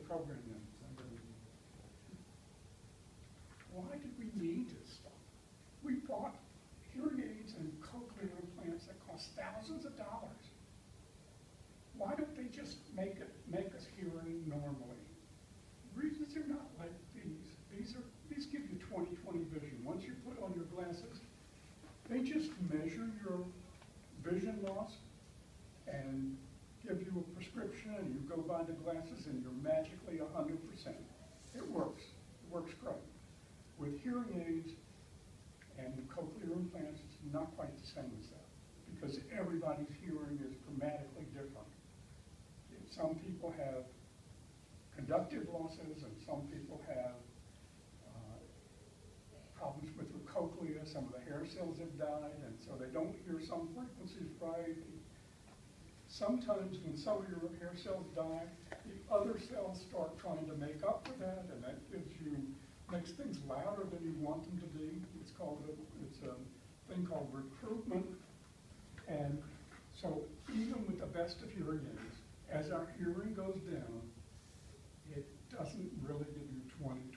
program then. Why did we need this stuff? We bought hearing aids and cochlear implants that cost thousands of dollars. Why don't they just make us hearing normally? Reasons are not like these. These give you 20/20 vision. Once you put on your glasses, they just measure your vision loss and give you a prescription, and you go buy the glasses and you're magically 100%. It works. It works great. With hearing aids and cochlear implants, it's not quite the same as that, because everybody's hearing is dramatically different. Some people have conductive losses, and some people have problems with their cochlea. Some of the hair cells have died, and so they don't hear some frequencies right. Sometimes when some of your hair cells die, the other cells start trying to make up for that, and that makes things louder than you want them to be. It's a thing called recruitment. And so even with the best of hearing aids, as our hearing goes down, it doesn't really give you 20/20